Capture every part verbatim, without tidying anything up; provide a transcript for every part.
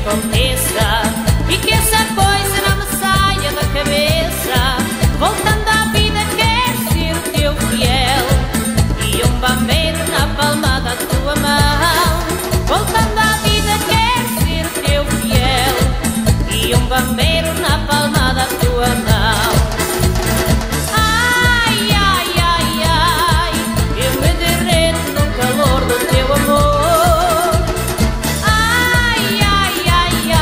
aconteça e que essa coisa não me saia da cabeça. Voltando à vida quero ser o teu fiel e um bambeiro na palma da tua mão. Voltando à vida quero ser o teu fiel e um bambeiro na palma da tua mão. Ai, ai, ai, ai, eu me derreto no calor do teu amor. Ai, ai, ai,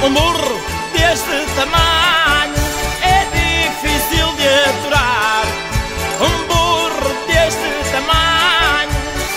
Um burro deste tamanho é difícil de aturar. Um burro deste tamanho.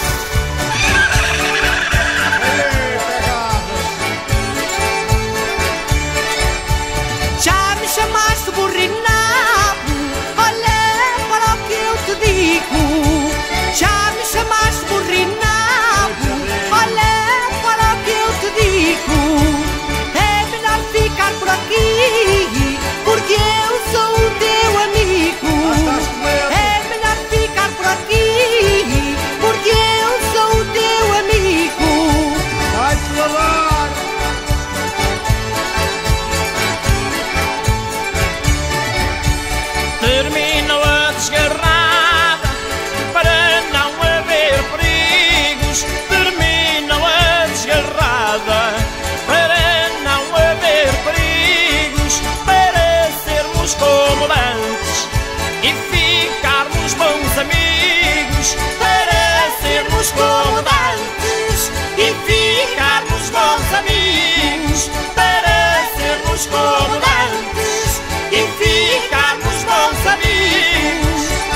Já me chamaste burrinabo, olha para o que eu te digo. Já me chamaste burrinabo, olha para o que eu te digo. É melhor ficar por aqui, porque eu sou o teu amigo. É melhor ficar por aqui, porque eu sou o teu amigo. Vai-te lavar! Terminou a desgarrada para não haver perigos. Terminou a desgarrada para não haver perigos. Para sermos como antes e ficarmos bons amigos. Para sermos como antes e ficarmos bons amigos. Para sermos como antes e ficarmos bons amigos.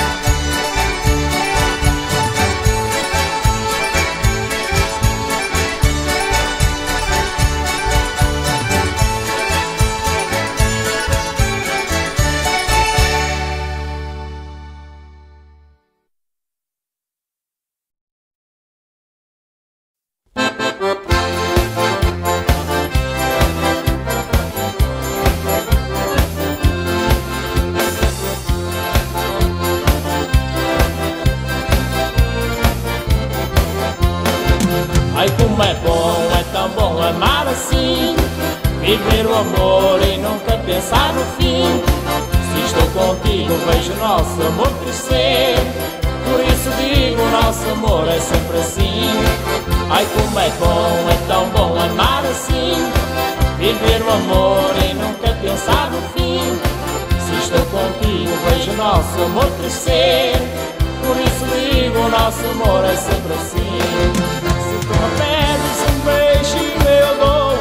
Ai, como é bom, é tão bom amar assim, viver o amor e nunca pensar no fim. Se estou contigo vejo o nosso amor crescer, por isso digo, o nosso amor é sempre assim. Ai, como é bom, é tão bom amar assim, viver o amor e nunca pensar no fim. Se estou contigo vejo o nosso amor crescer, por isso digo, o nosso amor é sempre assim. Se tu me pedes um beijinho eu dou,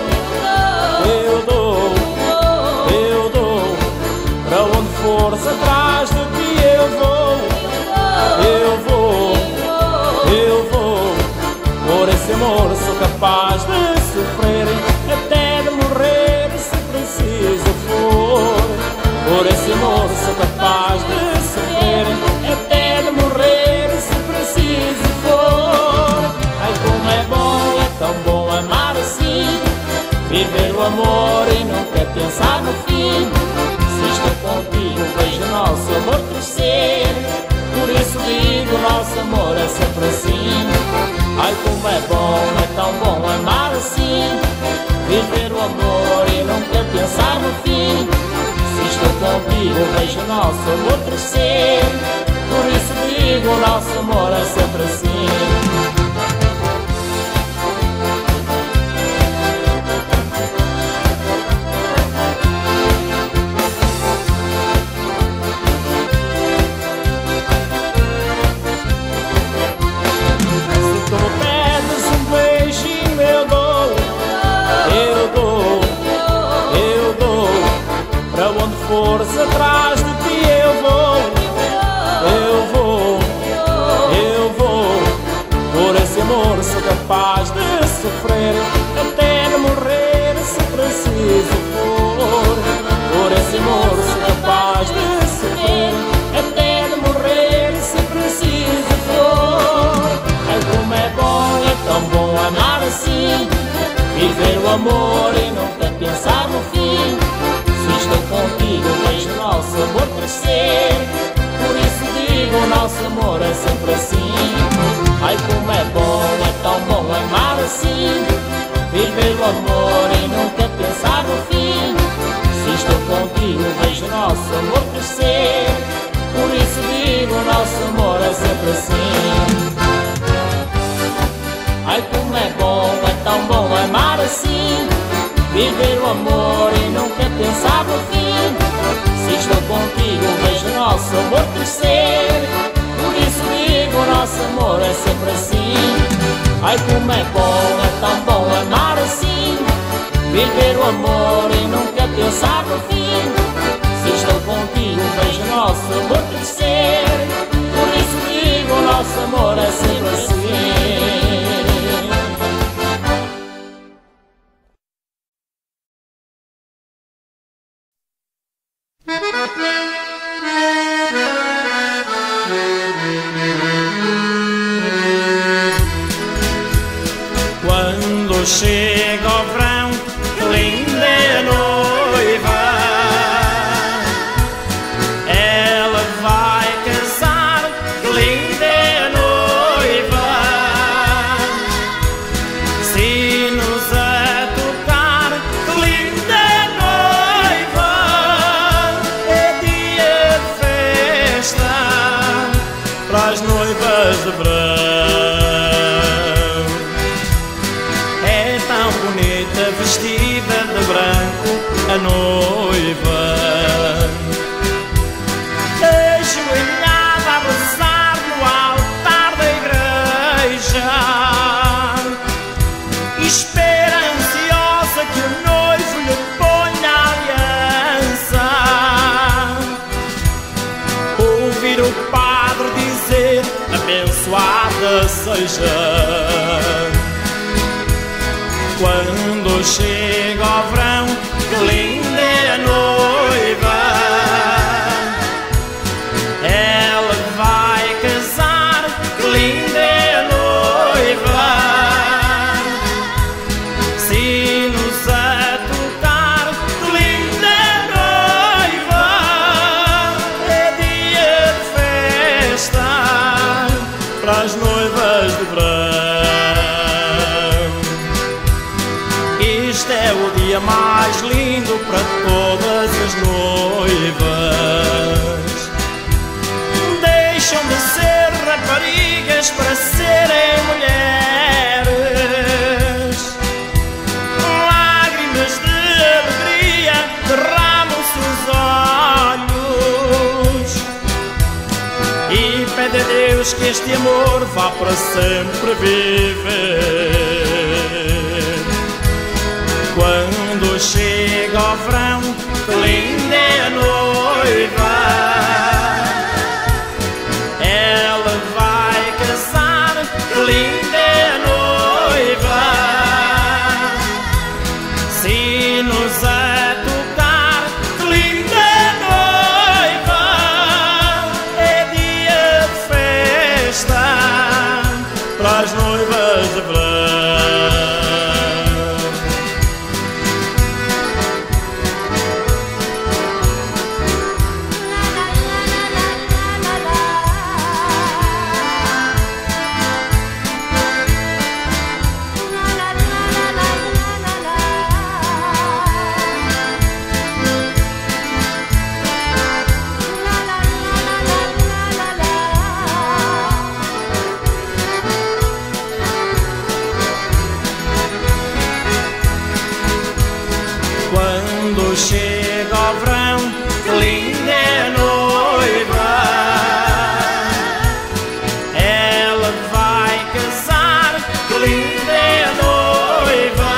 eu dou, eu dou. Para onde fores atrás de ti eu vou, eu vou, eu vou. Por esse amor sou capaz de sofrer, até de morrer se preciso for. Por esse amor sou capaz de sofrer, até de morrer se preciso for. Ai, como é bom, é tão bom amar assim, viver o amor e nunca pensar no fim. Se estou contigo vejo o nosso amor crescer, por isso digo, o nosso amor é sempre assim. Ai, como é bom, é tão bom amar assim, viver o amor e nunca pensar no fim. Se estou contigo vejo o nosso amor crescer, por isso digo, o nosso amor é sempre assim. Fores atrás de ti eu vou, eu vou, eu vou. Por esse amor sou capaz de sofrer, até de morrer se preciso for. Por esse amor sou capaz de sofrer, até de morrer se preciso for. Ai, como é bom, é tão bom amar assim, viver o amor e nunca pensar no fim. Se estou contigo vejo o nosso amor crescer, por isso digo, o nosso amor é sempre assim. Ai, como é bom, é tão bom amar assim, viver o amor e nunca pensar no fim. Se estou contigo vejo o nosso amor crescer, por isso digo, o nosso amor é sempre assim. Ai, como é bom, é tão bom amar assim, viver o amor e nunca pensar no fim. Se estou contigo vejo o nosso amor crescer, por isso digo, o nosso amor é sempre assim. Ai, como é bom, é tão bom amar assim, viver o amor e nunca pensar no fim. Se estou contigo vejo o nosso amor crescer, por isso digo, o nosso amor é sempre assim. Quando chega o verão, que linda é a noiva. Ela vai casar, que linda é a noiva. Sinos a tocar, que linda é a noiva. É dia de festa para as noivas de verão. Vestida de branco a noiva, ajoelhada a rezar no altar da igreja, e espera ansiosa que o noivo lhe ponha a aliança. Ouvir o padre dizer: abençoada seja. Quando chega o verão, que linda é a noiva. Ela vai casar, que linda é a noiva. Sinos a tocar, que linda é a noiva. É dia de festa para as noivas de verão. Este é o dia mais lindo para todas as noivas. Deixam de ser raparigas para serem mulheres. Lágrimas de alegria derramam-se os olhos, e pede a Deus que este amor vá para sempre viver. Quando chega o verão, que linda é a noiva. Ela vai casar, que linda é a noiva. Sinos a tocar, que linda é a noiva. É dia de festa para as noivas de verão. Quando chega o verão, que linda é a noiva. Ela vai casar, que linda é a noiva.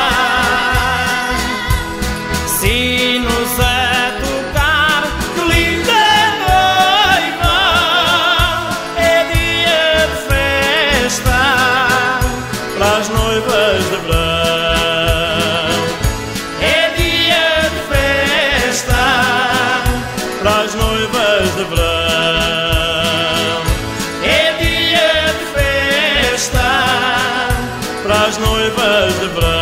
Sinos a tocar, que linda é a noiva. É dia de festa para as noivas de verão. Para as noivas de verão. É dia de festa para as noivas de verão.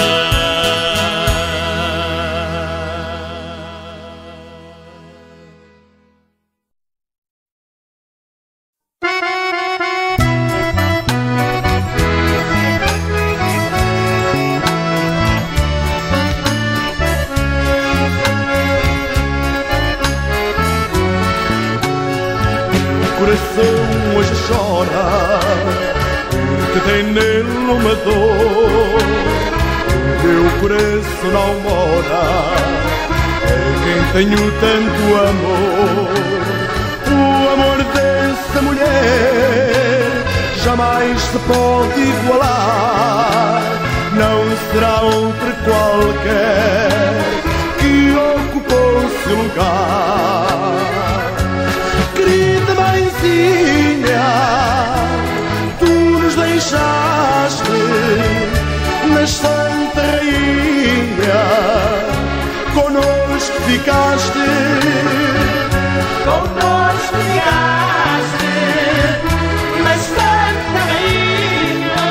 Coração hoje chora, porque tem nele uma dor. O meu coração não mora, é quem tenho tanto amor. O amor dessa mulher jamais se pode igualar, não será outra qualquer que ocupou seu lugar. Querida mãezinha, tu nos deixaste, mas Santa Rainha, connosco ficaste, connosco ficaste, mas Santa Rainha,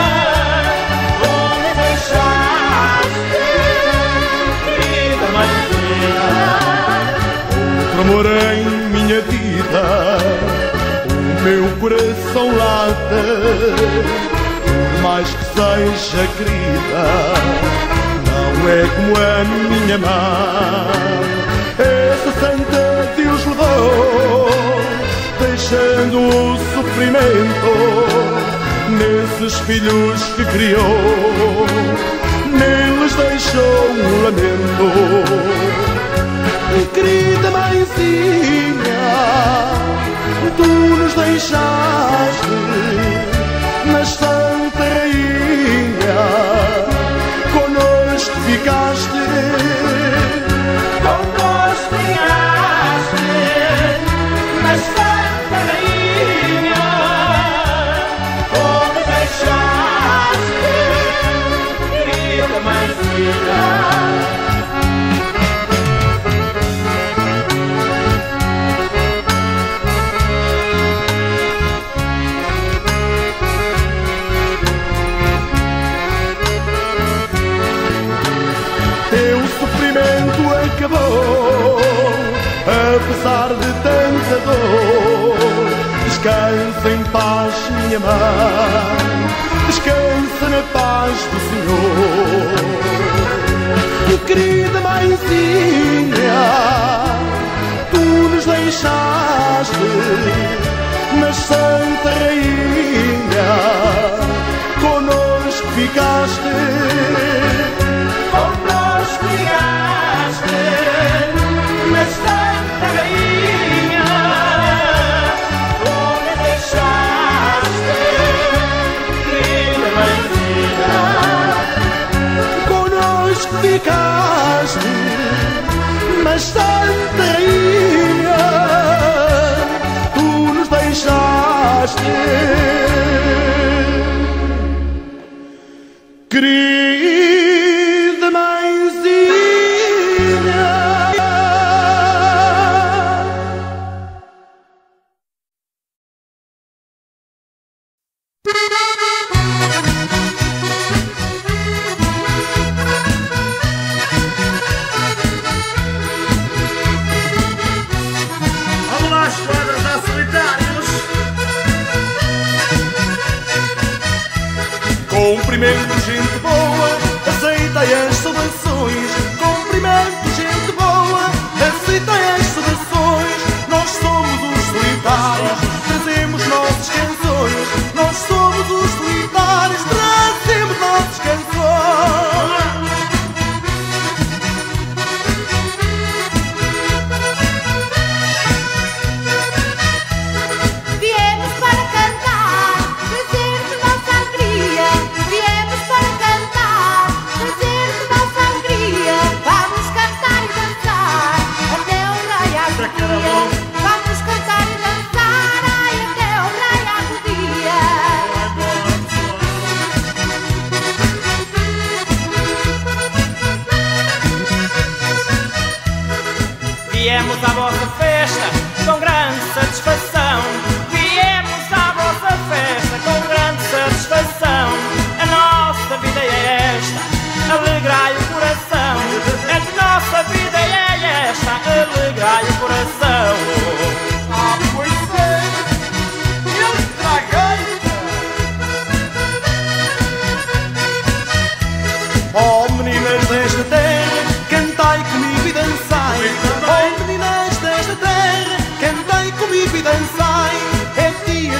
onde deixaste, querida mãezinha. Outro amor em minha vida, o meu coração late, por mais que seja querida, não é como a minha mãe. Essa santa Deus levou, deixando o sofrimento nesses filhos que criou, neles deixou um lamento. Querida mãezinha, tu nos deixaste, mas Santa Rainha, connosco ficaste, connosco ficaste, mas Santa Rainha, onde deixaste, querida mãezinha. Acabou, apesar de tanta dor. Descansa em paz, minha mãe, descansa na paz do Senhor. Querida mãezinha, tu nos deixaste, mas Santa Rainha, connosco ficaste, connosco ficaste, mas Santa Rainha, onde deixaste, querida mãezinha. Connosco ficaste, mas Santa Rainha, tu nos deixaste, querida mãezinha. Vamos lá, esquadras a solitários. Cumprimento, gente boa, aceitai as saudações. Cumprimento, gente boa, aceitai as saudações. Nós somos os solitários, trazemos nossas canções. Nós somos os solitários, trazemos nossas canções. Viemos para cantar, trazer-te nossa alegria. Viemos para cantar, trazer-te nossa alegria. Vamos cantar e dançar até o raiar do dia. Vamos cantar e dançar ai, até o raiar do dia. Viemos à vossa festa com grande satisfação. Viemos à vossa festa com grande satisfação. A nossa vida é esta, alegrai o coração. A nossa vida é esta, alegrai o coração. Ah, pois é, ele tragueita. Oh, meninas desta terra, cantai comigo e dançai. Oh, meninas desta terra, cantai comigo e dançai. É dia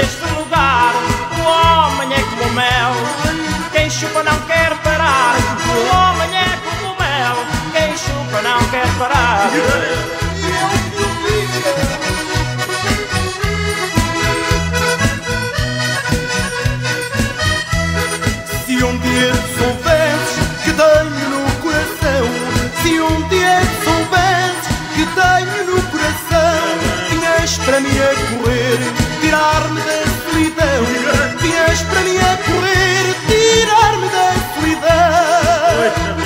deste lugar. O homem é como o mel, quem chupa não quer parar. O homem é como o mel, quem chupa não quer parar. Se um dia soubesses que tenho no coração, se um dia soubesses que tenho no coração, vinhas para mim a correr, tirar-me da solidão. Vinhas para mim a correr, tirar-me da solidão.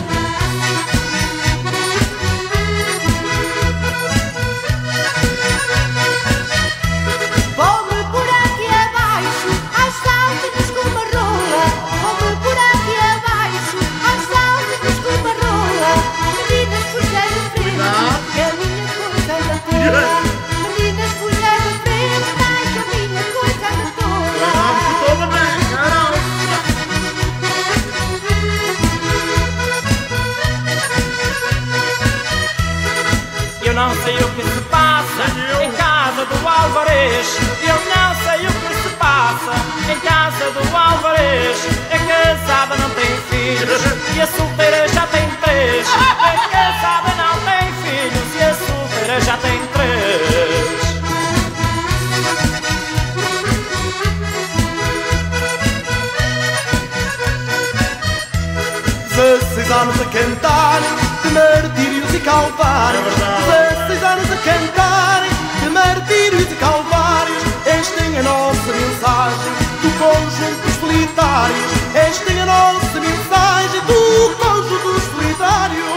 Vou-me por aqui abaixo, aos saltos com uma rola. Vou-me por aqui abaixo, aos saltos com uma rola. Meninas, fugem do frio, que a minha coisa anda tola. Meninas, fugem do frio, que a minha coisa anda tola. Eu não sei o que se passa em casa do Alvarez. Eu não sei o que se passa em casa do Alvarez. É casada, não tem filhos, e a solteira já tem três. É casada, não tem filhos, e a solteira já tem três. Dezesseis anos a cantar de martírios e calvários. Dezesseis anos a cantar de martírios e calvários. Esta é a nossa mensagem do conjunto dos solitários. Esta é a nossa mensagem do conjunto dos solitários.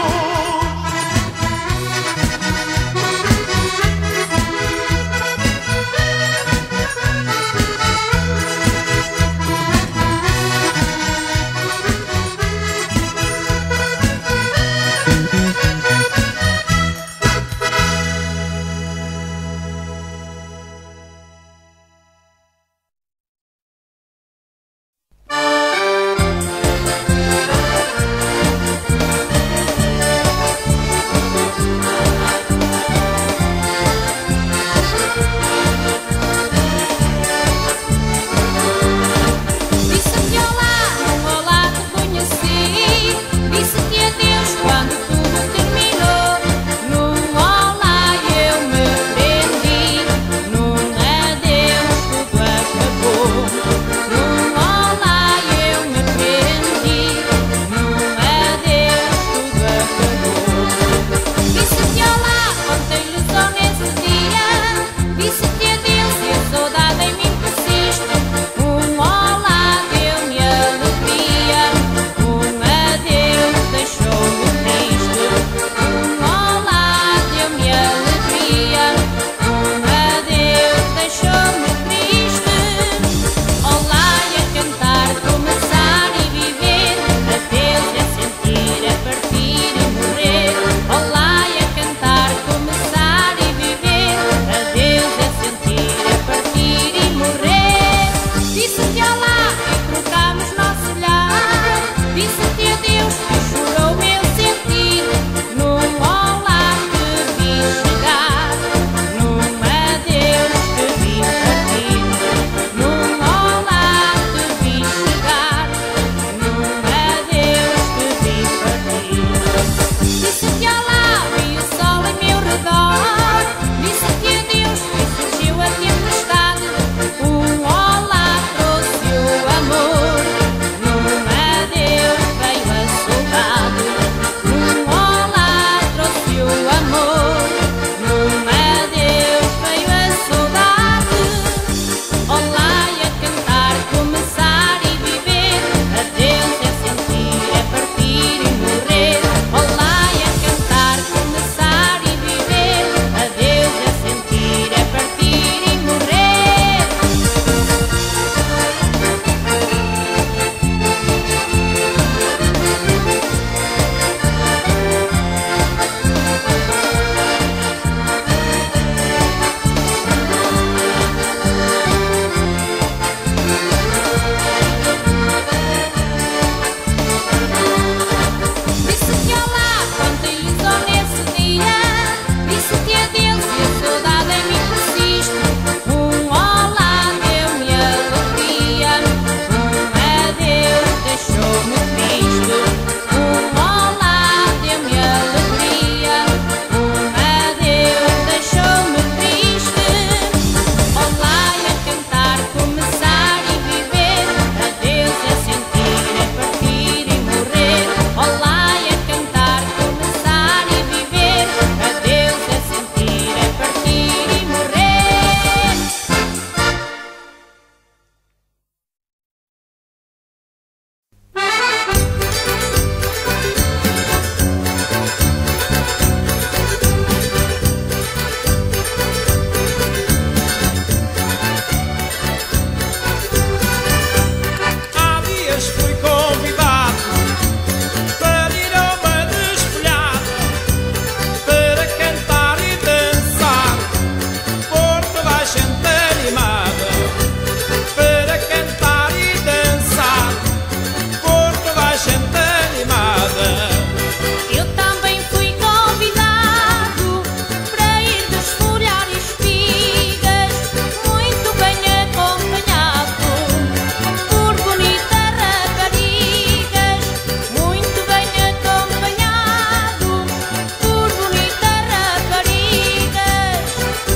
convidado para ir a uma desfolhada, para cantar e dançar, por toda a gente animada. Para cantar e dançar, por toda a gente animada. Eu também fui convidado para ir desfolhar espigas, muito bem acompanhado por bonitas raparigas, muito bem acompanhado por bonitas raparigas.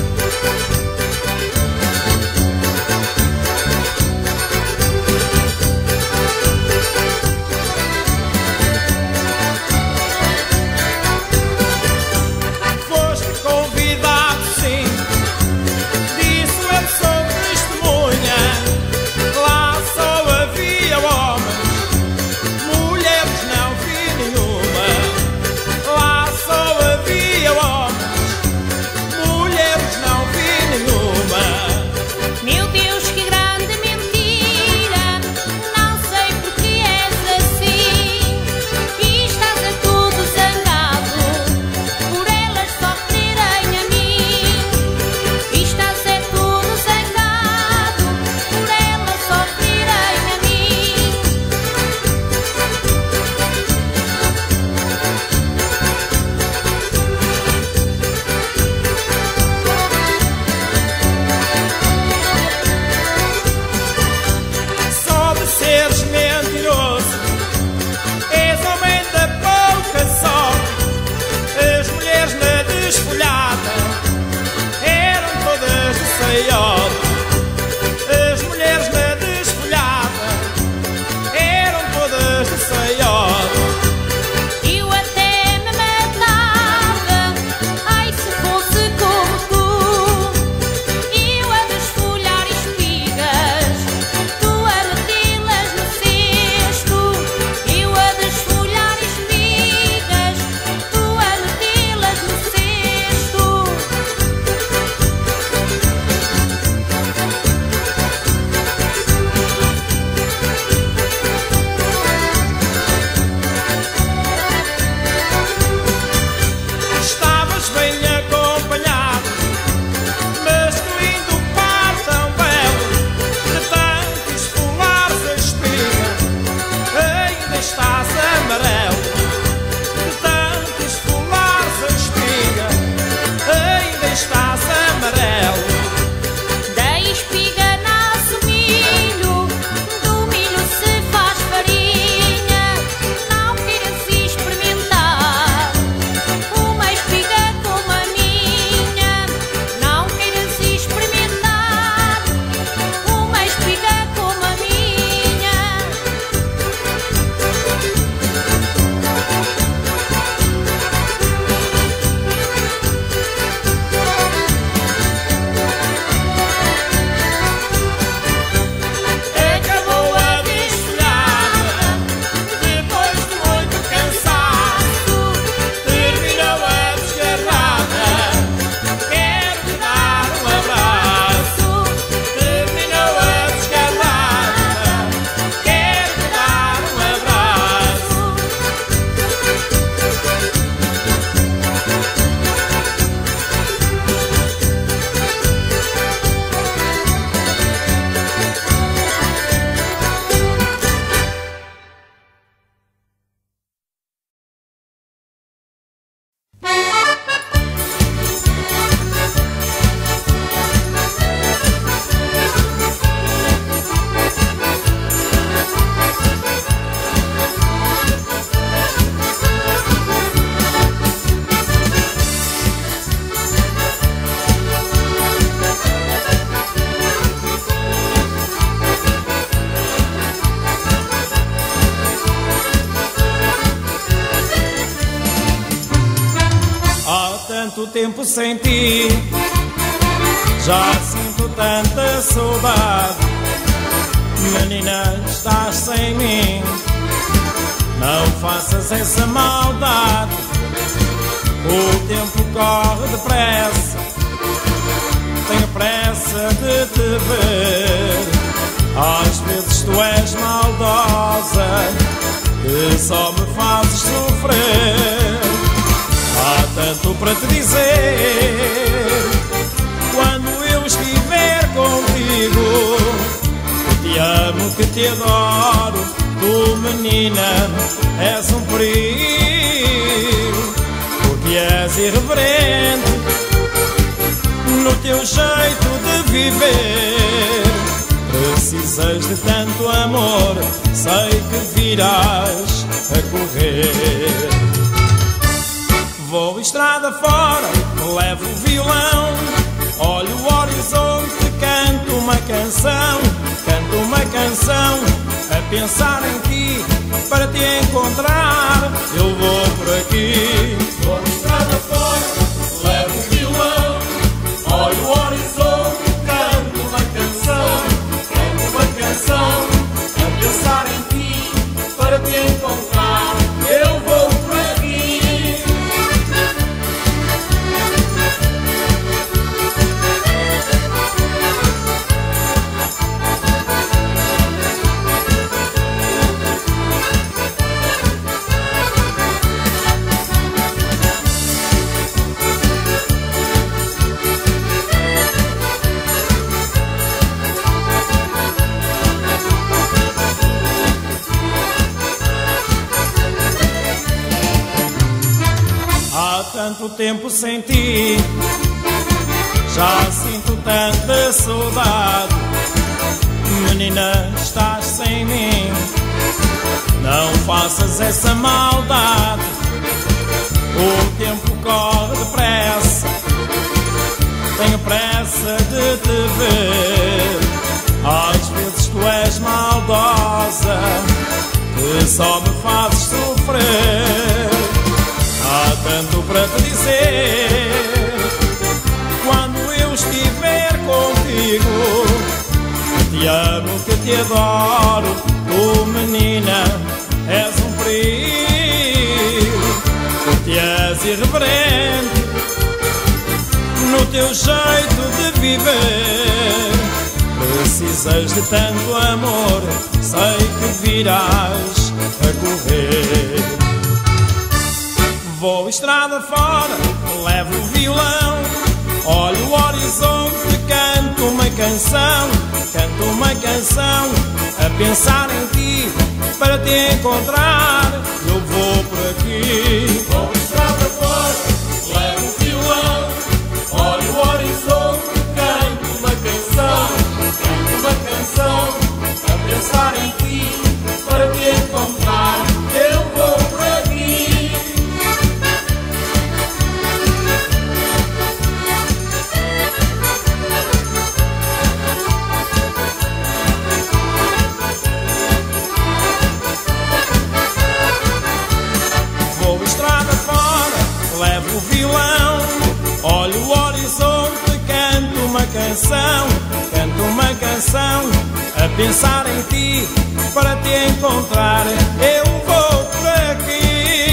Foste convidado, sim, disso eu sou testemunha. Lá só havia homens, mulheres não vi nenhuma. Lá só havia homens, mulheres não vi nenhuma. Meu Deus, que grande mentira! Não sei porque és assim e estás a tudo zangado por elas sofrerem a mim. E estás a tudo zangado por elas sofrerem a mim. Só de seres mentiroso, és homem da pouca sorte. As mulheres na desfolhada eram todas de saiote. As mulheres na desfolhada eram todas de saiote. Eu até me matava, ai se fosse como tu. Eu a desfolhar espigas, tu a metê-las no cesto. Eu a desfolhar espigas, tu a metê-las no cesto. Estavas bem acompanhado, mas que lindo par tão belo, de tanto esfolares a espiga, ainda estás amarelo. De tanto esfolares a espiga, ainda estás amarelo. Da espiga nasce milho, do milho se faz farinha. Não queiras experimentar uma espiga como a minha. Não queiras experimentar uma espiga como a minha. Acabou a desfolhada, depois de muito cansaço, terminou a desgarrada. Quero-te dar um abraço. Terminou a desgarrada, quero-te dar um abraço. Há tanto tempo sem ti, já sinto tanta saudade. Menina, estás sem mim, não faças essa maldade. O tempo corre depressa, tenho pressa de te ver. Às vezes tu és maldosa, que só me fazes sofrer. Há tanto para te dizer quando eu estiver contigo, que te amo, que te adoro. Tu, menina, és um perigo, porque és irreverente no teu jeito de viver. Precisas de tanto amor, sei que virás a correr. Vou estrada fora, levo o violão, olho o horizonte, canto uma canção, canto uma canção, a pensar em ti, para te encontrar, eu vou por aqui. Vou estrada fora, levo o violão, olho o horizonte, canto uma canção, canto uma canção, a pensar em ti, para te encontrar, eu vou por aqui. Tanto tempo sem ti, já sinto tanta saudade. Menina, estás sem mim, não faças essa maldade. O tempo corre depressa, tenho pressa de te ver. Às vezes tu és maldosa, que só me fazes sofrer. Há tanto para te dizer quando eu estiver contigo, que te amo, que te adoro. Tu, menina, és um perigo, porque és irreverente no teu jeito de viver. Precisas de tanto amor, sei que virás a correr. Vou estrada fora, levo o violão, olho o horizonte, canto uma canção, canto uma canção, a pensar em ti, para te encontrar, eu vou por aqui. Vou estrada fora, levo o violão, olho o horizonte, canto uma canção, canto uma canção, a pensar em ti, para te encontrar, eu vou por aqui. Levo o violão, olho o horizonte, canto uma canção, canto uma canção, a pensar em ti, para te encontrar, eu vou por aqui.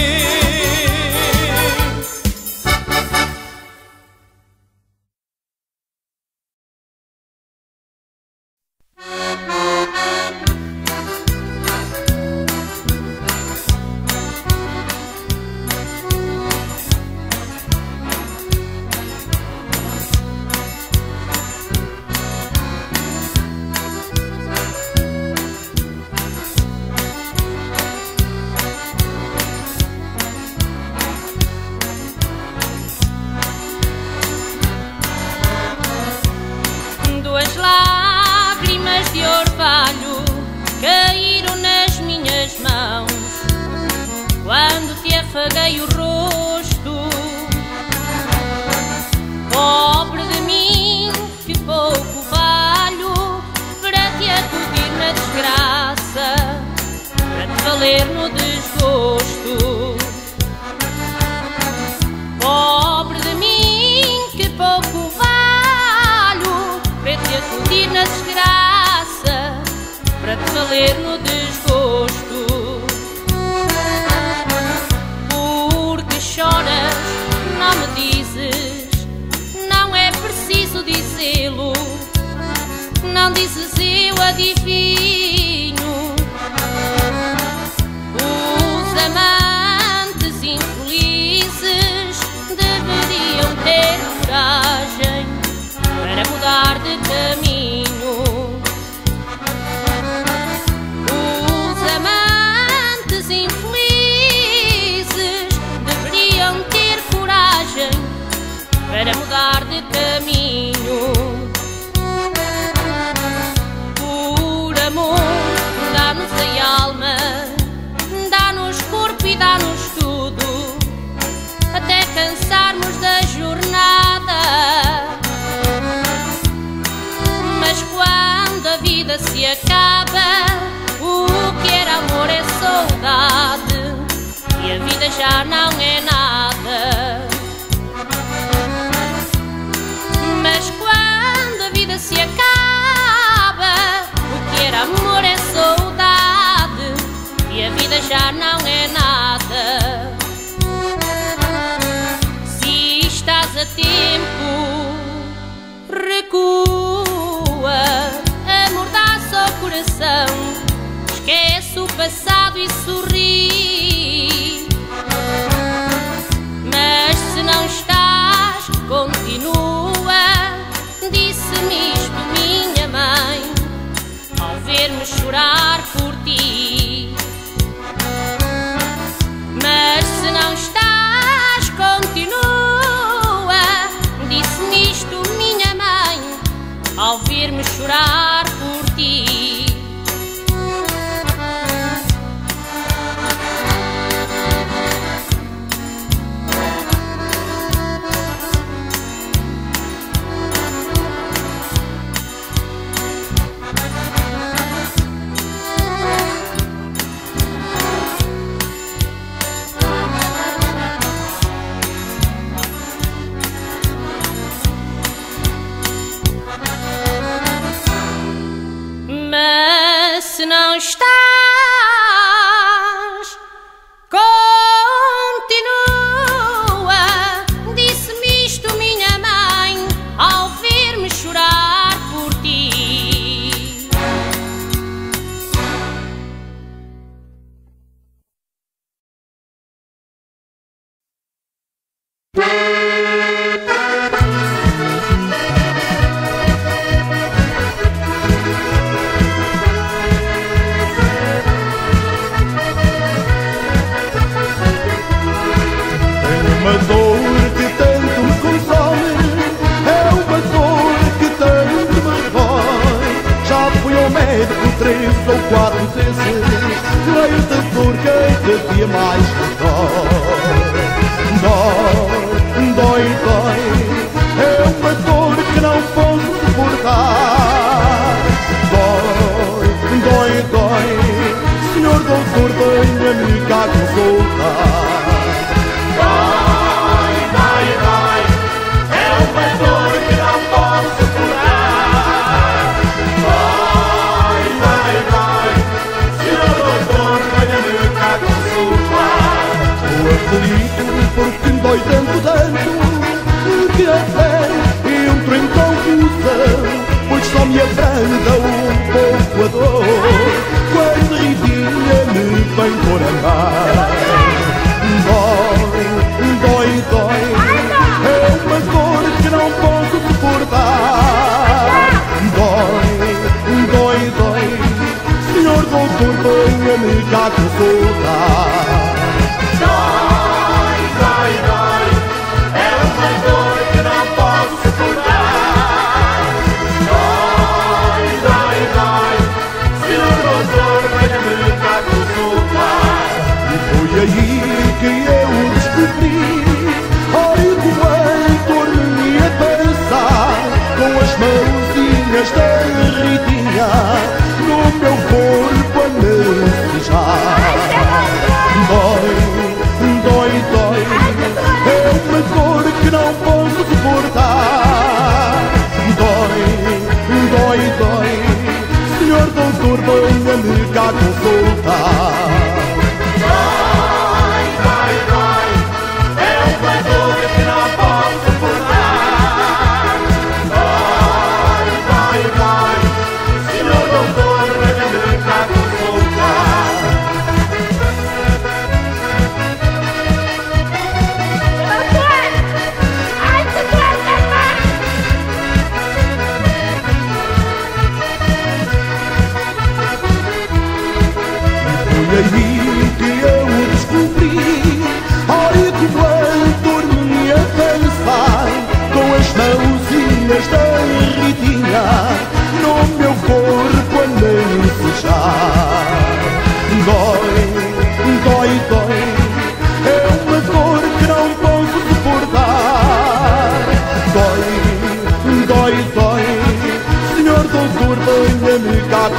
Quando te afaguei o rosto, pobre de mim, que pouco valho para te acudir na desgraça, para te valer no desgosto. Pobre de mim, que pouco valho para te acudir na desgraça, para te valer no desgosto. Choras, não me dizes, não é preciso dizê-lo, não dizes eu adivinho. O vida se acaba, o que era amor é saudade, e a vida já não é nada. Mas quando a vida se acaba, o que era amor é saudade, e a vida já não é nada. Se estás a tempo, recua, amordaça o coração, esquece o passado e sorri. Mas se não estás, continua, disse-me isto minha mãe, ao ver-me chorar por ti. Mas se não estás, continua, disse-me isto minha mãe, ao ver-me chorar por ti. Mas se não estás, continua, disse-me isto minha mãe, ao ver-me chorar por ti. Uma dor que tanto me consome, é uma dor que tanto me dói. Já fui ao médico três ou quatro vezes, leio da dor cada dia mais me dói. Dói, dói, dói, é uma dor que não posso suportar. Dói, dói, dói, senhor doutor, venha-me cá consultar. Porque me dói tanto, tanto, que até entro em confusão, pois só me abranda um pouco a dor, quando a Ritinha me vem por amar. Dói, dói, dói, é uma dor que não posso suportar. Dói, dói, dói, senhor doutor, venha-me cá consultar. E aí que eu descobri, olha como a dor me ia passar, com as mãozinhas da Ritinha no meu corpo a me beijar. Dói, dói, dói, é uma dor que não posso suportar. Dói, dói, dói, senhor doutor, venha-me cá consultar. E aí que eu descobri, olha como a dor me ia pensar, com as mãozinhas da Ritinha no meu corpo a me fechar. Dói, dói, dói, é uma dor que não posso suportar. Dói, dói, dói, senhor doutor, venha-me cá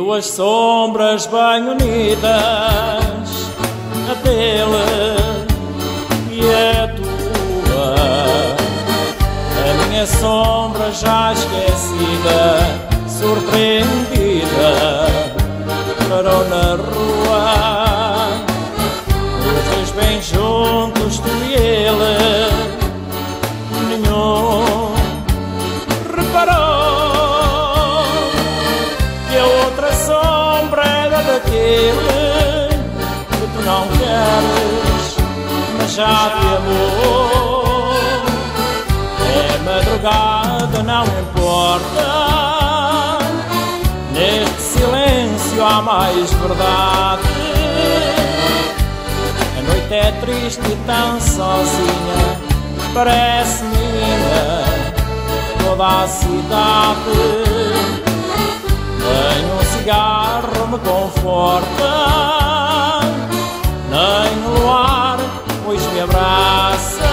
duas sombras bem unidas, a dele e a tua. A minha sombra já esquecida, surpreendida, parou na rua. Os dois bem juntos, tu e ele, nenhum reparou que a outra sombra era daquele que tu não queres, mas já te amou. É madrugada, não importa, neste silêncio há mais verdade. A noite é triste e tão sozinha, parece minha toda a cidade. Nem um cigarro me conforta, nem o luar pois me abraça.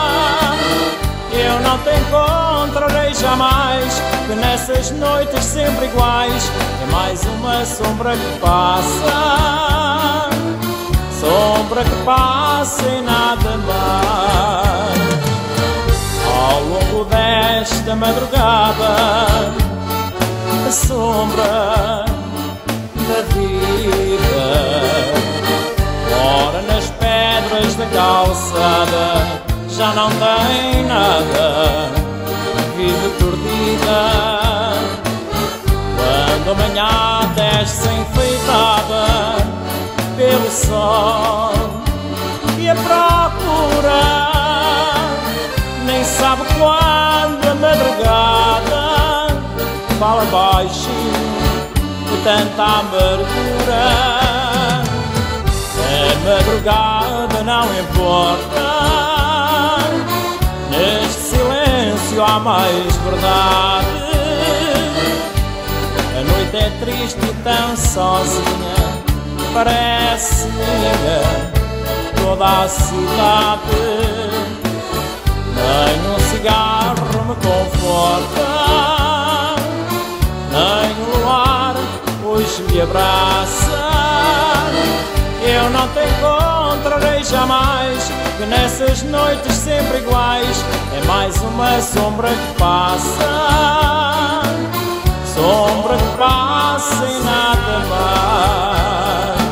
Eu não te encontrarei jamais, que nessas noites sempre iguais é mais uma sombra que passa, sombra que passa e nada mais. Ao longo desta madrugada, a sombra da vida, ora nas pedras da calçada, já não tem nada, vive perdida. Quando a manhã desce enfeitada pelo sol e a procura, nem sabe quando a madrugada fala baixinho de tanta amargura. A madrugada não importa, neste silêncio há mais verdade. A noite é triste e tão sozinha, parece minha toda a cidade. Nem um cigarro me conforta, nem o luar hoje me abraça. Eu não te encontrarei jamais, que nessas noites sempre iguais é mais uma sombra que passa, sombra que passa e nada mais.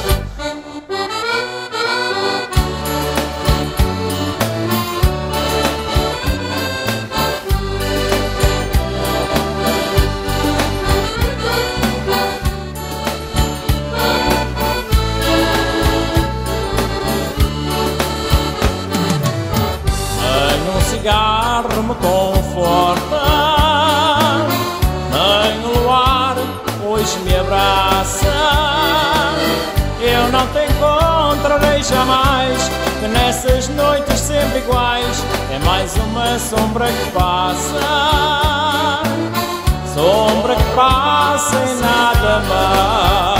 Cigarro me conforta, nem o luar hoje me abraça. Eu não te encontrarei jamais, que nessas noites sempre iguais é mais uma sombra que passa, sombra que passa e nada mais.